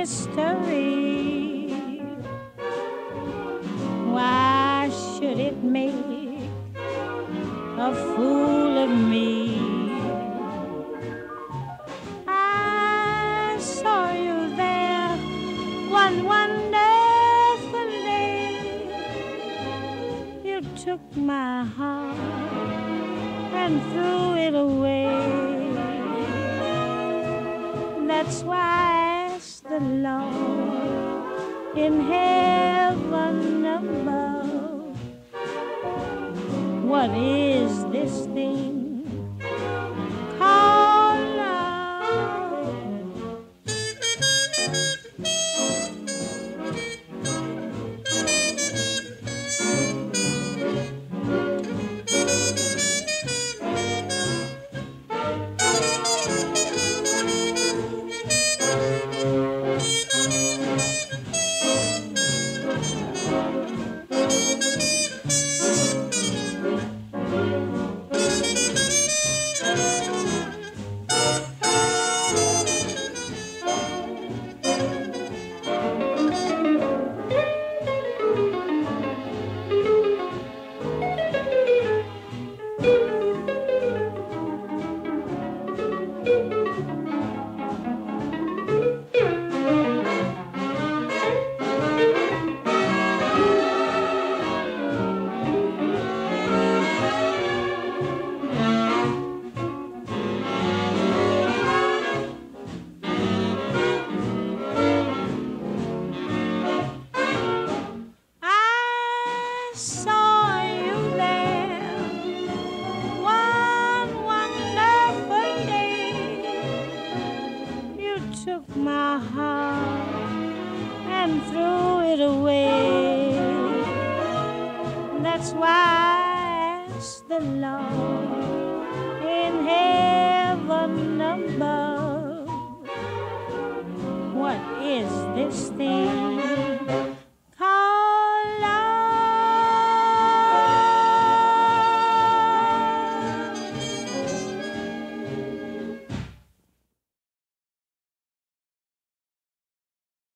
mystery. Why should it make a fool of me? I saw you there one wonderful day. You took my heart and threw it away. That's why I asked the Lord in heaven above, what is this thing called love? Saw you there one wonderful day. You took my heart and threw it away. That's why I asked the Lord